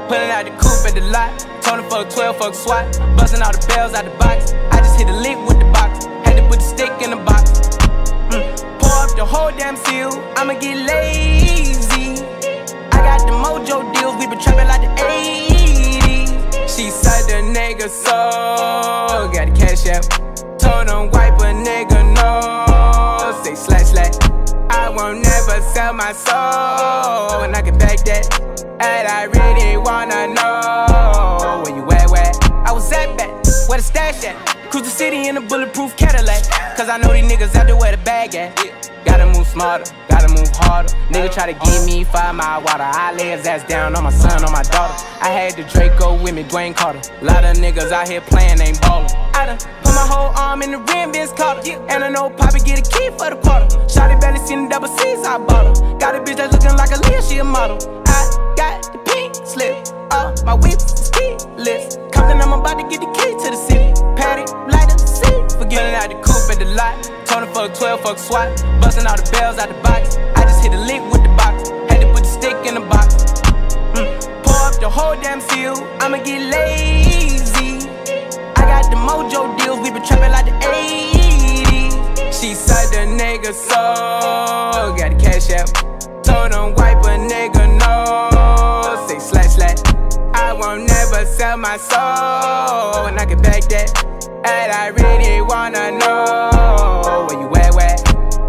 Pulling out the coupe at the lot. Told him fuck 12, fuck SWAT. Busting all the bells out the box. I just hit a lick with the box. Had to put the stick in the box. Pour up the whole damn seal. I'ma get lazy. I got the mojo deals. We been trapping like the 80s. She said the nigga so. Got the cash out. Told him wipe a nigga no. Say slash slash. I won't never sell my soul. And I can back that. And I really wanna know where you at, where? I was at back, where the stash at? Cruise the city in a bulletproof Cadillac. Cause I know these niggas out there where the bag at. Gotta move smarter, gotta move harder. Nigga try to give me 5 mile water. I lay his ass down on my son, on my daughter. I had the Draco with me, Dwayne Carter. Lot of niggas out here playing, ain't ballin'. I done put my whole arm in the rim, Vince Carter. And I know Poppy get a key for the quarter. Shawty barely seen the double C's, I bought her. Got a bitch that's looking like a Leah, she a model. I got the pink slip, my whip is keyless. Compton, I'm about to get the key to the city. Patty, light up the city. Forgetting out the coupe at the lot. Told him fuck 12, fuck SWAT. Busting all the bells out the box. I just hit a lick with the box. Had to put the stick in the box. Pour up the whole damn seal. I'ma get lazy. I got the mojo deals. We been trapping like the 80s. She said the nigga so. Got the cash out. Told him wipe a nigga no. Say slash slash. I won't never sell my soul. And I can back that. And I really wanna know where you at, where?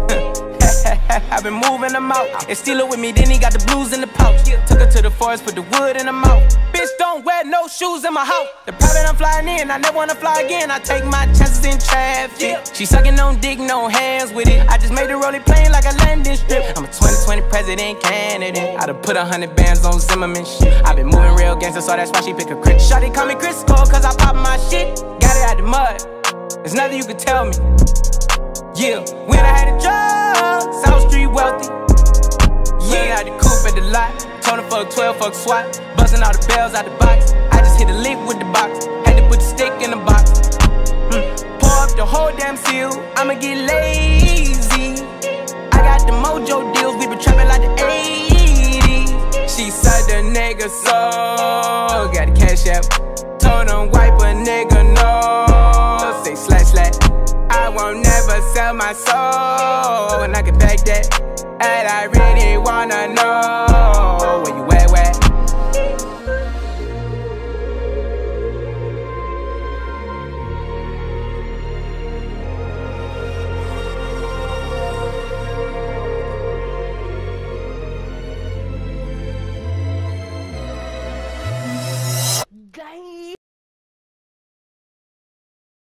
I've been moving them out. And steal it with me, then he got the blues in the pouch. Took her to the forest, put the wood in her mouth. Bitch, don't wear no shoes in my house. The private I'm flying in, I never wanna fly again. I take my chances in traffic. She sucking on dick, no hands with it. I just made the rolling plane like a landing strip. I'm a 2020 president candidate. I done put 100 bands on Zimmerman shit. I been moving real gangster, so that's why she pick a crit. Shawty call me Chris Cole, cause I pop my shit. Got it out the mud, there's nothing you can tell me. Yeah, when I had a job, South Street wealthy. Yeah, I had the coupe at the lot. Told him fuck 12, fuck SWAT. Busting all the bells out the box. I just hit a lick with the box. Had to put the stick in the box. Pour up the whole damn seal. I'ma get lazy. I got the mojo deals. We been trapping like the 80s. She said the nigga so. Got the cash out. Told him wipe a nigga no. Say slash slash. I won't never sell my soul. And I can back that. And I really wanna know